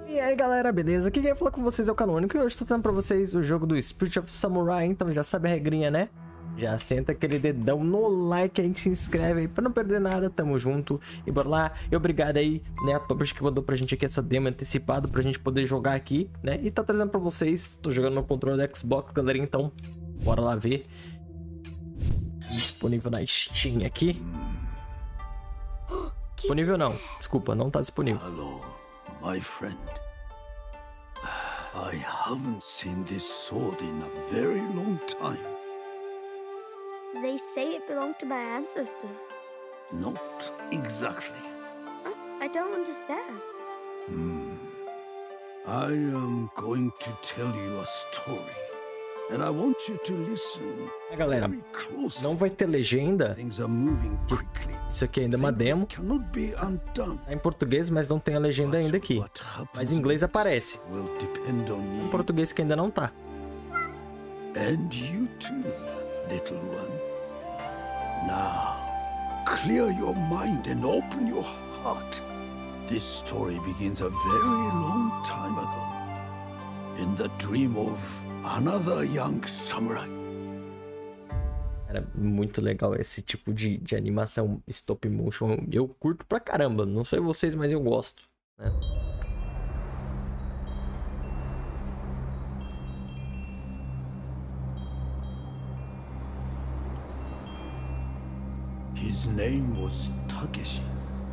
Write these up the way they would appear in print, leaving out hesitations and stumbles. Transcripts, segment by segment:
E aí galera, beleza? Aqui quem fala com vocês é o Canônico e hoje estou trazendo pra vocês o jogo do Spirit of Samurai. Então já sabe a regrinha, né? Já senta aquele dedão no like aí, se inscreve aí pra não perder nada, tamo junto. E bora lá, e obrigado aí, né, a Publish que mandou pra gente aqui essa demo antecipada pra gente poder jogar aqui, né? E tá trazendo pra vocês, tô jogando no controle do Xbox, galera, então bora lá ver. Disponível na Steam aqui. Disponível não, desculpa, não tá disponível. Hello, my friend. I haven't seen this sword in a very long time. They say it belonged to my ancestors. Not exactly. I don't understand. I am going to tell you a story. And I want you to listen Galera, very closely. não vai ter legenda. Things are moving quickly. Isso aqui ainda é uma demo. Cannot be undone. Tá em português, mas não tem a legenda ainda aqui. Mas em inglês aparece. Will depend on Em you. português que ainda não tá. And you too, little one. Now, clear your mind and open your heart. This story begins a very long time ago. In the dream of another young samurai. Era muito legal esse tipo de animação stop motion. Eu curto pra caramba. Não sei vocês, mas eu gosto, né? His name was Takeshi.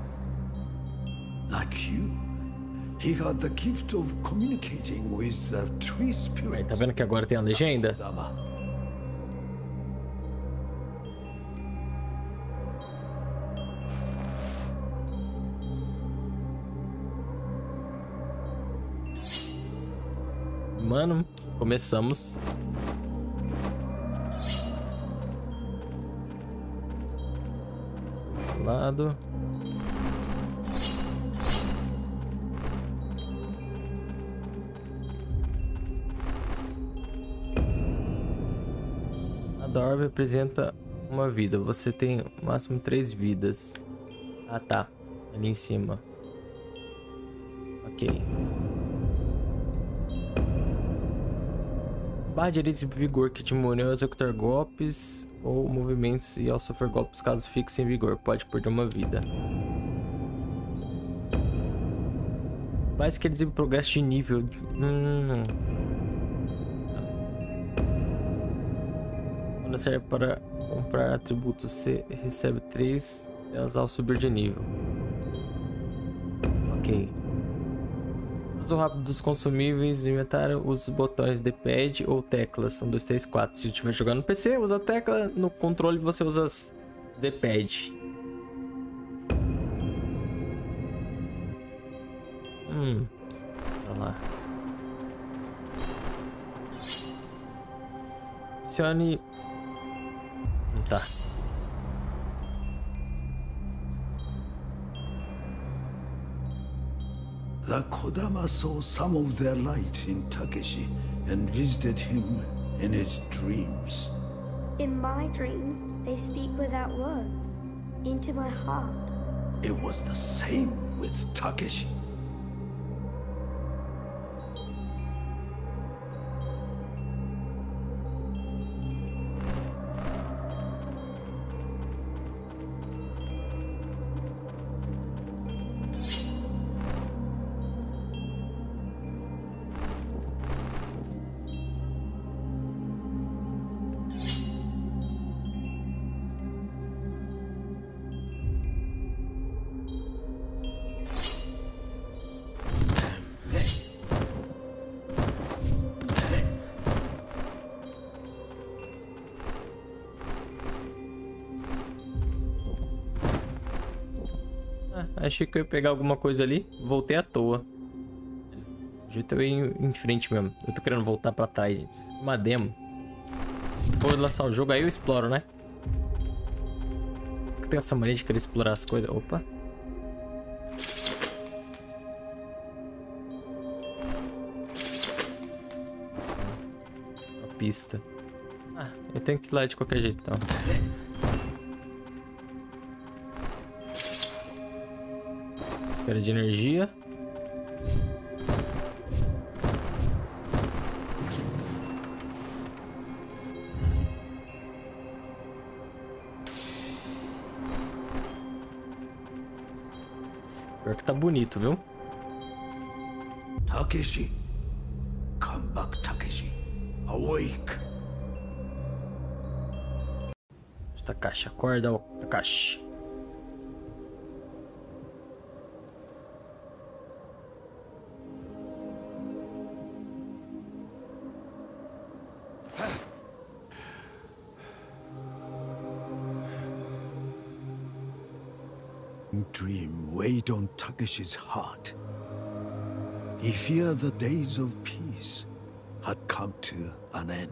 Like you, he had the gift of communicating with the tree Aí, spirits. tá vendo que agora tem a legenda? Dama. Mano, começamos. Lado. Cada orbe representa uma vida. Você tem no máximo 3 vidas. Ah, tá. Ali em cima. Ok. Barra direita de vigor que te imune ao executar golpes ou movimentos e ao sofrer golpes caso fique sem vigor. Pode perder uma vida. Base que exibe progresso de nível. Quando serve para comprar atributos, você recebe 3 delas ao subir de nível. Ok. Uso rápido dos consumíveis, inventário, usa os botões D-pad ou teclas, são 2, 3, 4. Se estiver jogando no PC, usa a tecla, no controle você usa as D-pad. Pra lá. Adicione. Tá. The Kodama saw some of their light in Takeshi and visited him in his dreams. In my dreams, they speak without words, into my heart. It was the same with Takeshi. Achei que eu ia pegar alguma coisa ali. Voltei à toa. Do jeito eu ia em frente mesmo. Eu tô querendo voltar pra trás, gente. Uma demo. Se for lançar o jogo, aí eu exploro, né? Eu tenho essa mania de querer explorar as coisas. Opa. Uma pista. Ah, eu tenho que ir lá de qualquer jeito, então. Esfera de energia. que tá bonito, viu? Takeshi. Come back, Takeshi. Awake. Takashi, acorda, ó, Takashi. Dream weighed on Takeshi's heart. He feared the days of peace had come to an end.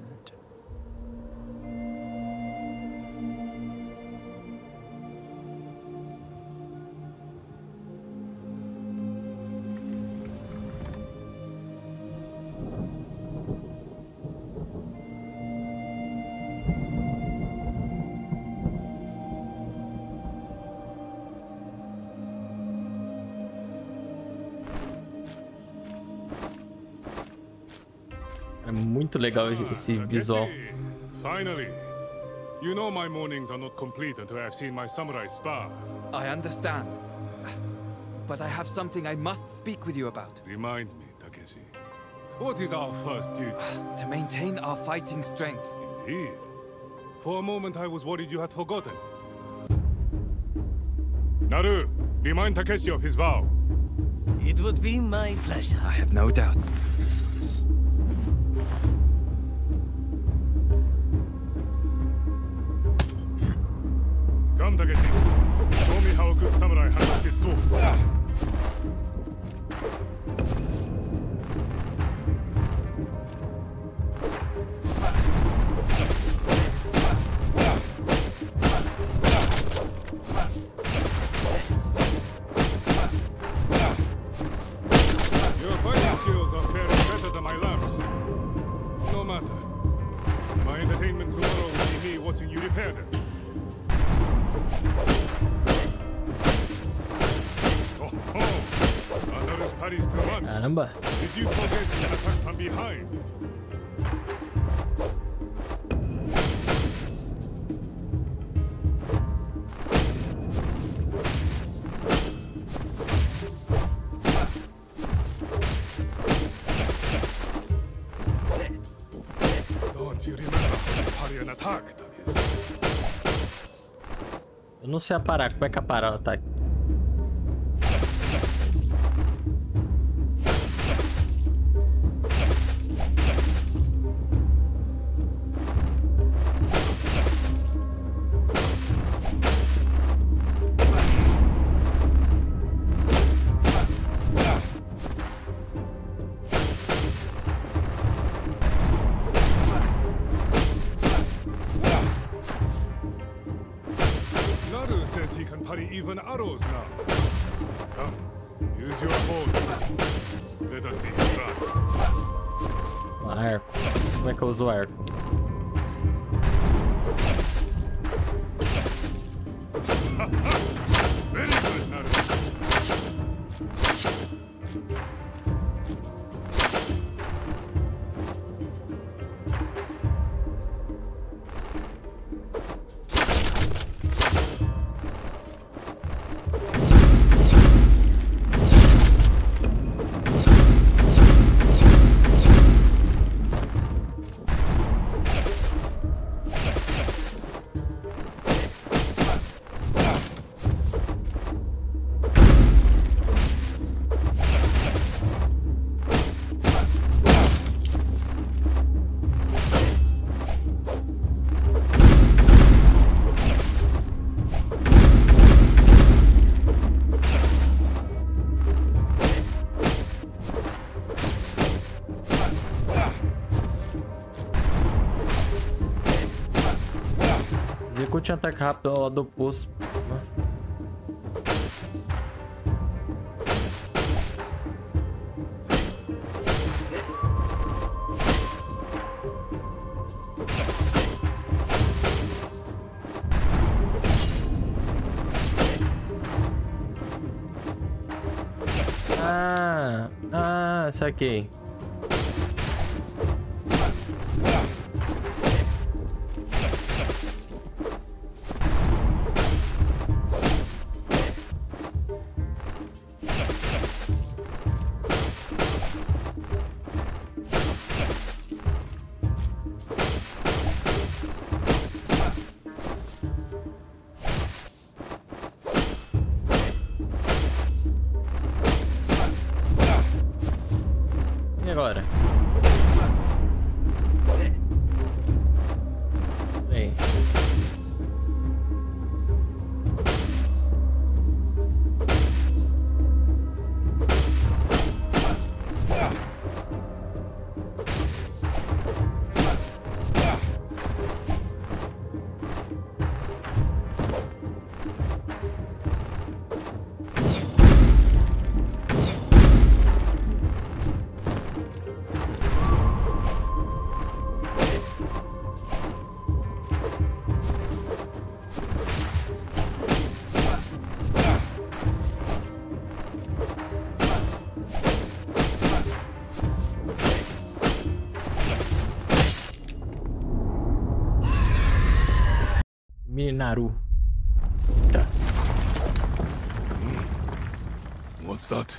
É muito legal esse visual. Finally. You know my mornings are not complete until I've seen my samurai spar. I understand. But I have something I must speak with you about. Remind me, Takeshi. What is our first duty? To maintain our fighting strength. Indeed. For a moment I was worried you had forgotten. Naru, remind Takeshi of his vow. It would be my pleasure. I have no doubt. Come, Takeshi. Show me how a good samurai handles his sword. Your fighting skills are faring better than my lambs. No matter. My entertainment tomorrow will be me watching you repair them. Caramba. Did you forget the attack from behind? Don't you remember how to parry an attack, Takeshi? Eu não sei aparar. Como é que apara o ataque? Naru says he can parry even arrows now. Come, use your bow. Let us see him try. Arco. Como é que eu uso o arco? Very good, Naru. Execute um ataque rápido ao lado oposto. Saquei. agora? Vem. Minaru. Eita. What's that?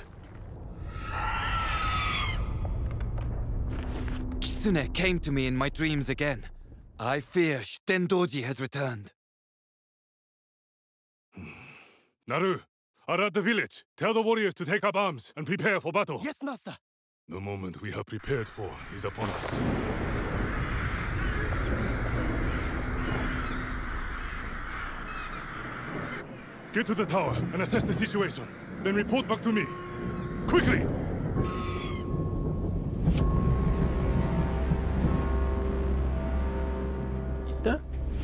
Kitsune came to me in my dreams again. I fear Shitendoji has returned. Naru, are at the village. Tell the warriors to take up arms and prepare for battle. Yes, master. The moment we have prepared for is upon us. Get to the tower and assess the situation. Then report back to me. Quickly! Eita.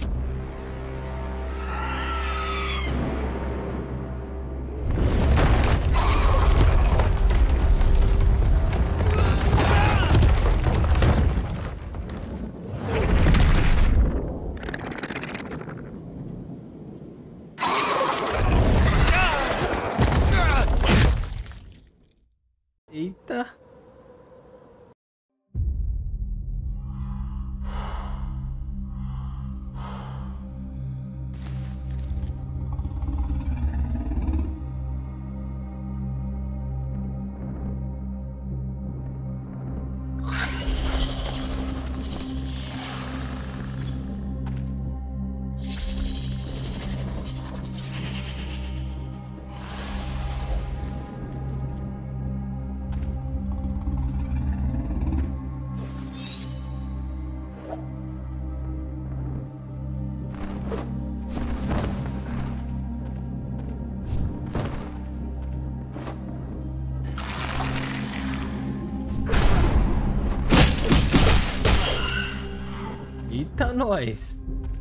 Eita. Eita, nós.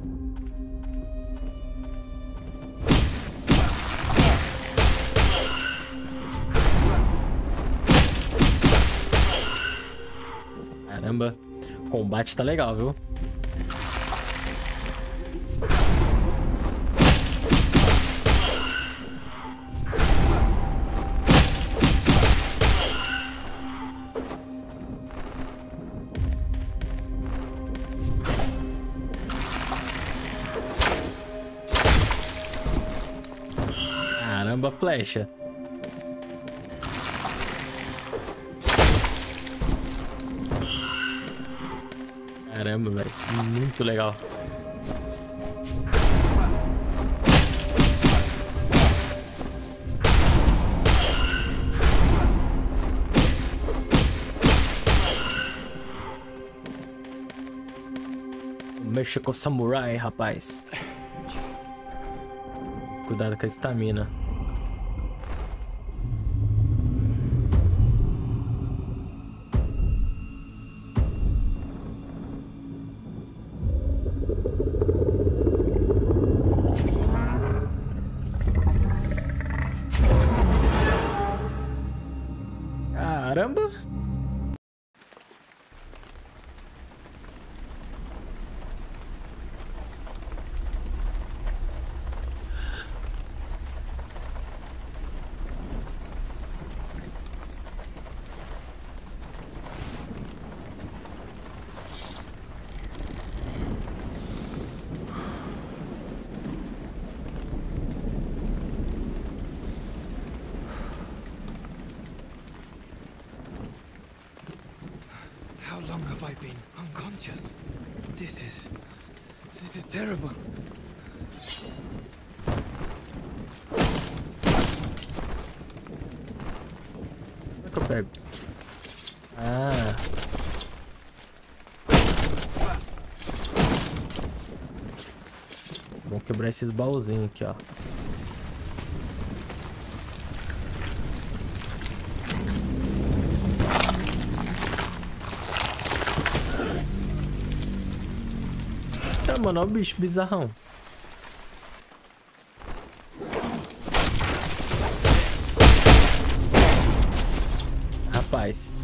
Caramba, o combate tá legal, viu? Caramba, flecha. Caramba, velho. Muito legal. Mexa com o samurai, rapaz. Cuidado com a estamina. Caramba! How long have I been unconscious? This is terrible. Como é que eu pego? Ah. Vamos quebrar esses baúzinhos aqui, ó. Tá, mano, olha o bicho bizarrão. Rapaz.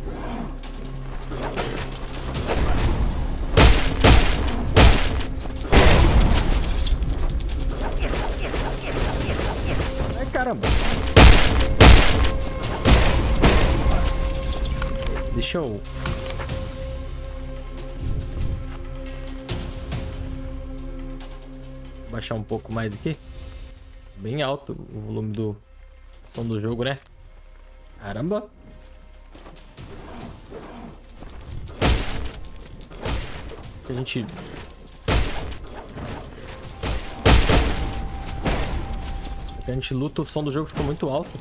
Ai, caramba. Deixa eu... baixar um pouco mais aqui. Bem alto o volume do som do jogo, né? Caramba. A gente... a gente luta, o som do jogo fica muito alto.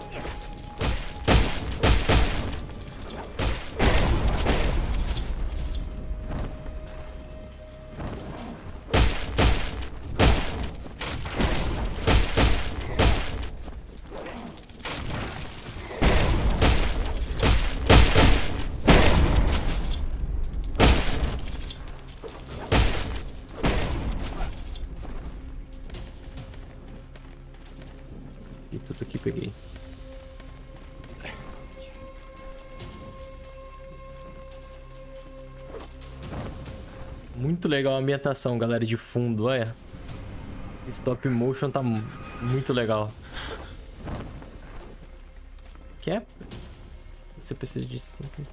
E tudo aqui peguei. Muito legal a ambientação, galera, de fundo, olha. Stop motion tá muito legal. Quer? Você precisa de simples.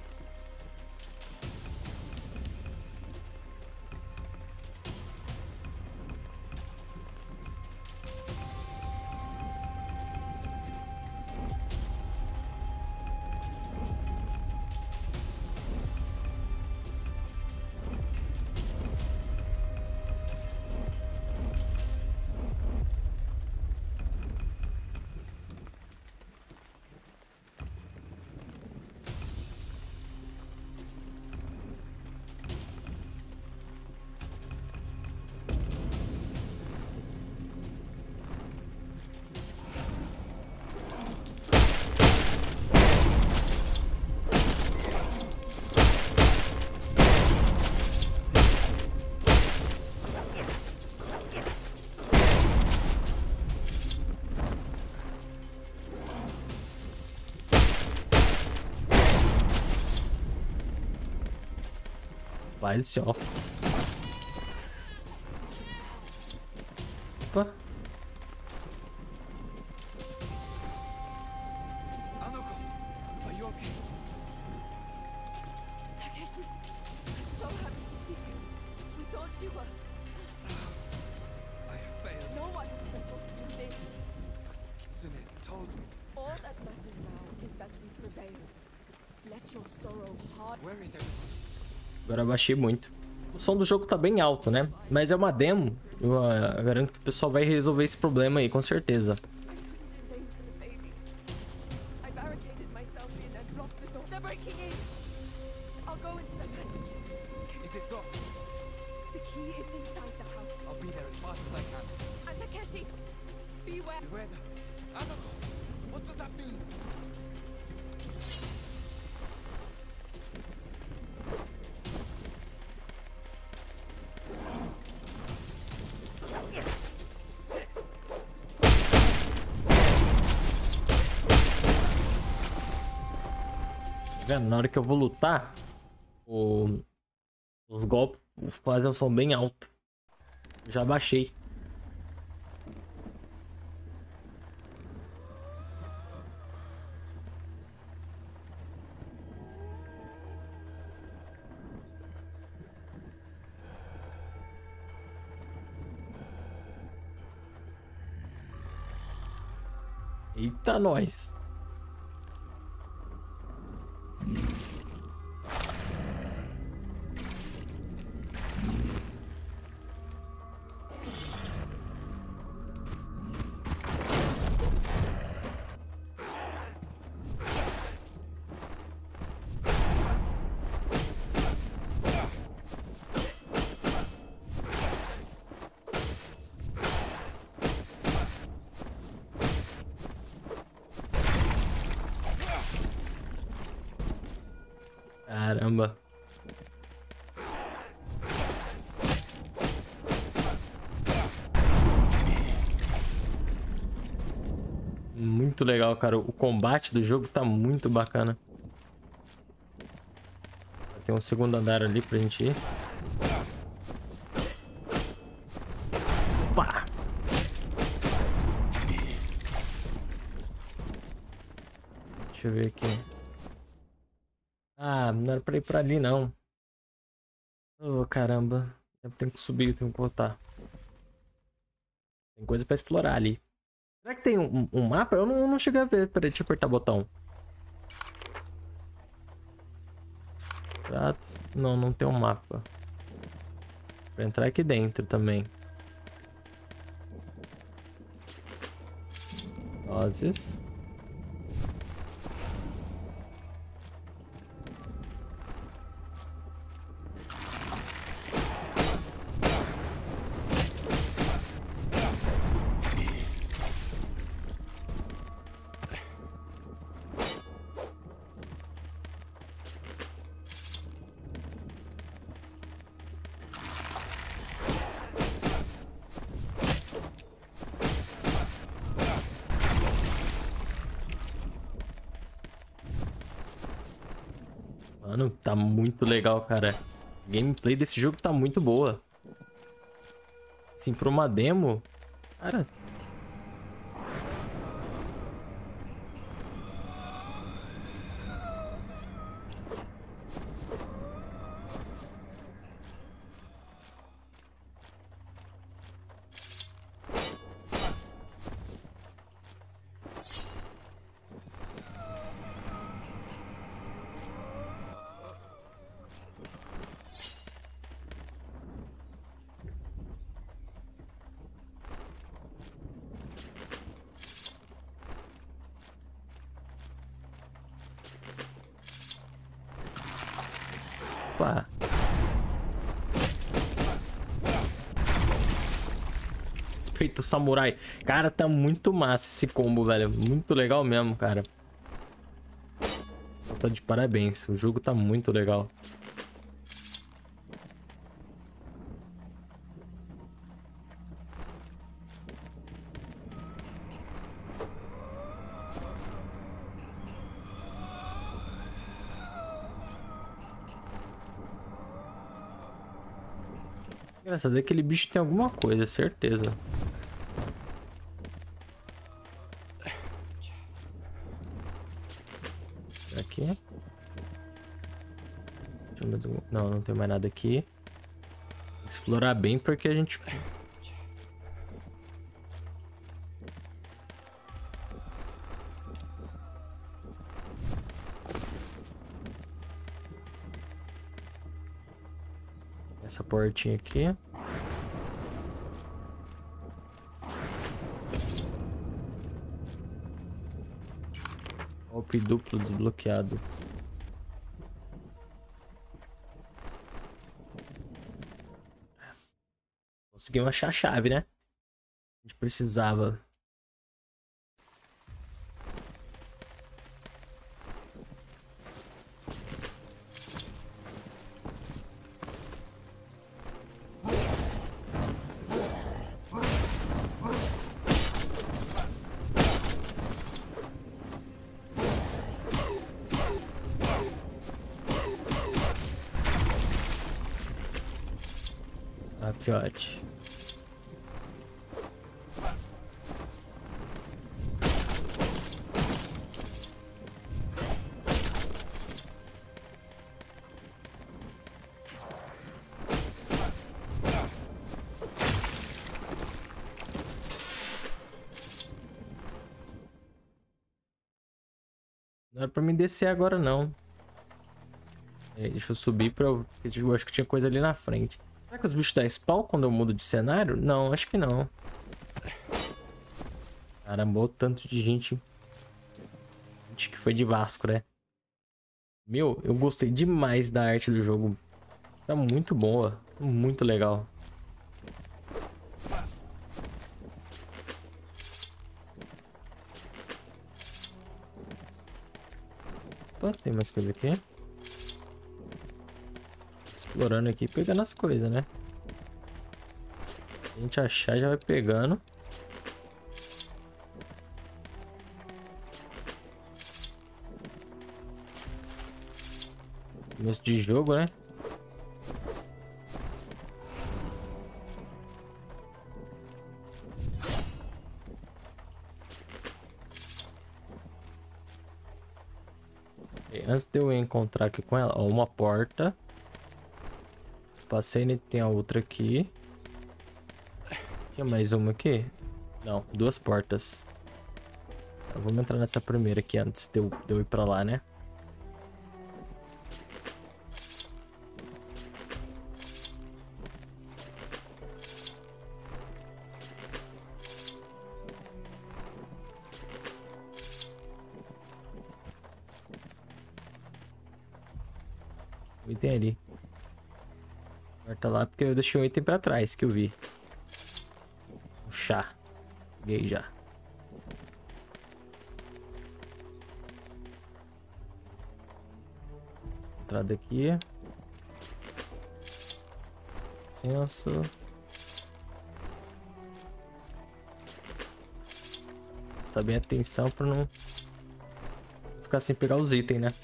Vai, ó. Opa. Anoko, are you okay? Takeshi, I'm so happy to see you. We thought you were... I have failed. No one could have foreseen this. Kitsune told me. All that matters now is that we prevail. Let your sorrow hard... Where is everyone? Agora eu baixei muito. O som do jogo tá bem alto, né? Mas é uma demo. Eu garanto que o pessoal vai resolver esse problema aí, com certeza. I couldn't endanger the baby. I barricaded myself in and blocked the door. They're breaking in. I'll go into the passage. Is it locked? The key is inside the house. I'll be there as fast as I can. And Takeshi, beware. Beware the... Anoko, what does that mean? Na hora que eu vou lutar, os golpes fazem um som bem alto. Já baixei. Eita, nós. Caramba. Muito legal, cara. O combate do jogo tá muito bacana. Tem um segundo andar ali pra gente ir. Opa! Deixa eu ver aqui. Ah, não era pra ir pra ali, não. Oh, caramba. Eu tenho que subir, eu tenho que voltar. Tem coisa pra explorar ali. Será que tem um mapa? Eu não cheguei a ver. Peraí, deixa eu apertar o botão. Não, não tem um mapa. Pra entrar aqui dentro também. Doses. Mano, tá muito legal, cara. A gameplay desse jogo tá muito boa. Assim, pra uma demo... Cara... Opa. Espírito Samurai. Cara, tá muito massa esse combo, velho. Muito legal mesmo, cara. Tá de parabéns. O jogo tá muito legal. Engraçado, aquele bicho tem alguma coisa, certeza. Aqui. Deixa eu ver. Não, não tem mais nada aqui. Tem que explorar bem porque a gente... Essa portinha aqui. Golpe duplo desbloqueado. Conseguimos achar a chave, né? A gente precisava. Fiote. Não era pra mim descer agora, não. Deixa eu subir pra eu... Eu acho que tinha coisa ali na frente. Será que os bichos dão spawn quando eu mudo de cenário? Não, acho que não. Caramba, o tanto de gente. Gente que foi de Vasco, né? Meu, eu gostei demais da arte do jogo. Tá muito boa. Muito legal. Opa, tem mais coisa aqui. Explorando aqui, pegando as coisas, né? A gente achar, já vai pegando. Começo de jogo, né? E antes de eu encontrar aqui com ela, ó, uma porta. Passei, né? Tem a outra aqui. Tinha mais uma aqui? Não, duas portas. Então, vamos entrar nessa primeira aqui antes de eu ir pra lá, né? O item ali. Corta lá porque eu deixei um item pra trás que eu vi. Um chá. Peguei já. Entrada aqui. Licença. Prestar bem atenção pra não ficar sem pegar os itens, né?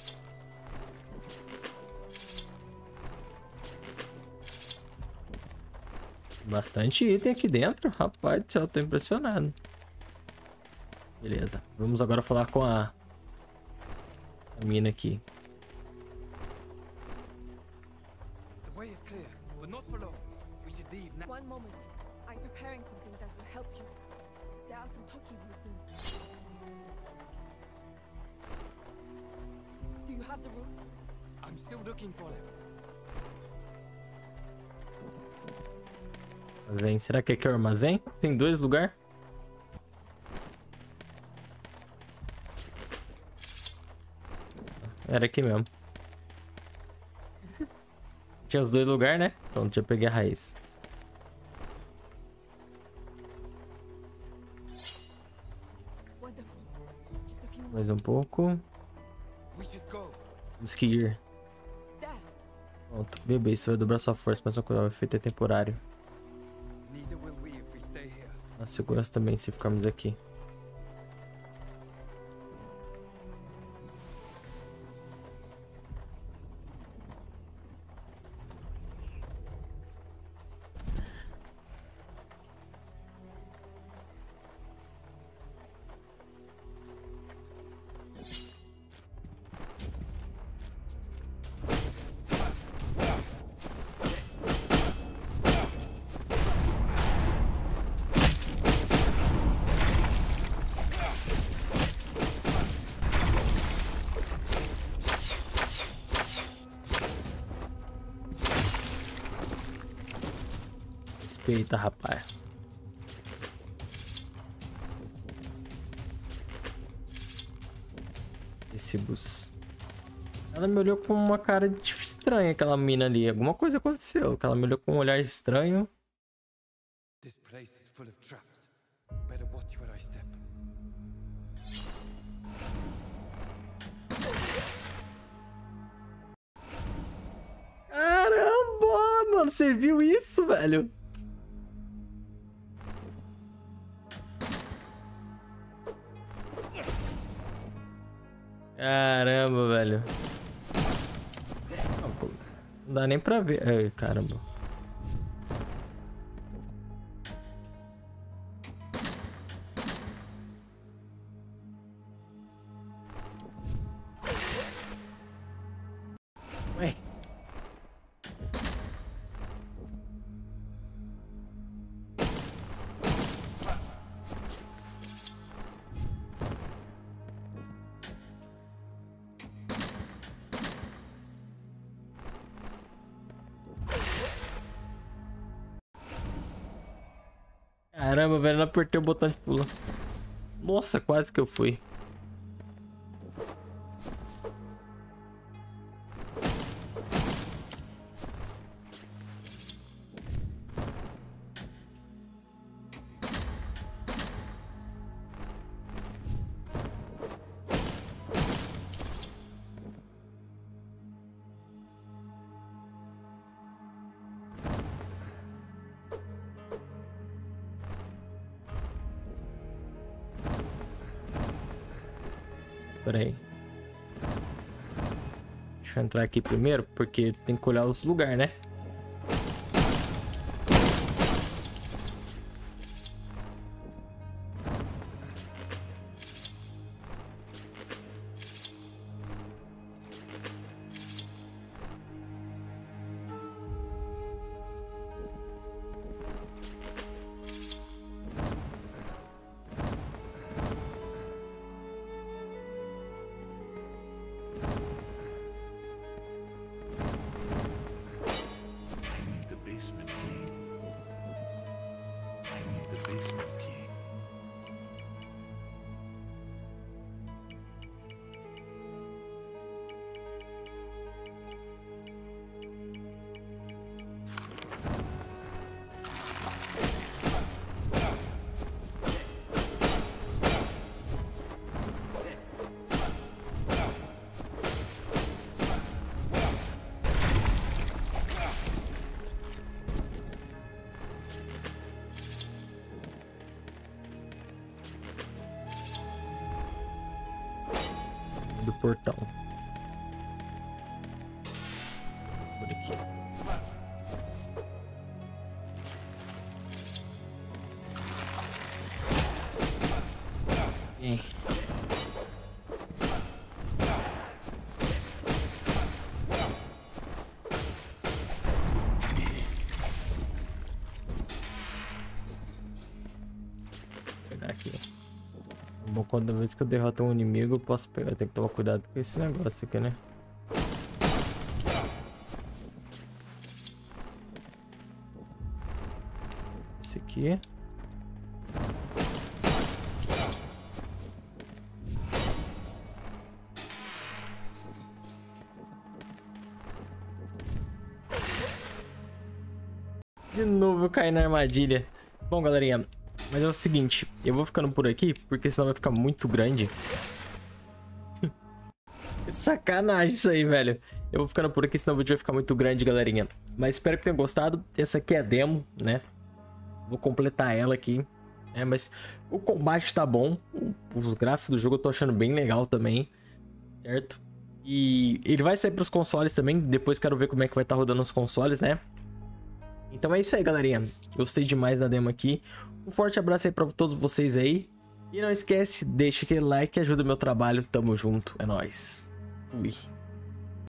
Bastante item aqui dentro, rapaz do céu, tô impressionado. Beleza, vamos agora falar com a mina aqui. The way is clear, but not for long. We should leave now. One moment. I'm preparing something that will help you. There are some Toki roots in this. Do you have the roots? I'm still looking for them. Armazém. Será que aqui é o armazém? Tem dois lugares? Era aqui mesmo. Tinha os dois lugares, né? Pronto, já peguei a raiz. Wonderful. Just a few more. Mais um pouco. We should go. Temos que ir. There. Pronto, bebê, isso vai dobrar sua força, mas o efeito é temporário. Neither will we if we stay here. A segurança também se ficarmos aqui. Respeita, rapaz. Esse bus. Ela me olhou com uma cara de estranha, aquela mina ali. Alguma coisa aconteceu. Que ela me olhou com um olhar estranho. This place is full of traps. Better watch where I step. Caramba, mano. Você viu isso, velho? Caramba, velho. Não dá nem pra ver. Ai, caramba. Ué. Caramba, velho, não apertei o botão de pula. Nossa, quase que eu fui. Pera aí. Deixa eu entrar aqui primeiro, porque tem que olhar os lugares, né? Do portão. Por aqui. Vou pegar aqui. Bom, cada vez que eu derroto um inimigo, eu posso pegar. Tem que tomar cuidado com esse negócio aqui, né? Esse aqui. De novo eu caí na armadilha. Bom, galerinha, mas é o seguinte, eu vou ficando por aqui, porque senão vai ficar muito grande. Sacanagem isso aí, velho. Eu vou ficando por aqui, senão o vídeo vai ficar muito grande, galerinha. Mas espero que tenham gostado. Essa aqui é a demo, né? Vou completar ela aqui. Mas o combate tá bom. Os gráficos do jogo eu tô achando bem legal também. Certo? E ele vai sair pros consoles também. Depois quero ver como é que vai estar rodando os consoles, né? Então é isso aí, galerinha. Gostei demais da demo aqui. Um forte abraço aí pra todos vocês aí. E não esquece, deixa aquele like que ajuda o meu trabalho. Tamo junto, é nóis. Fui.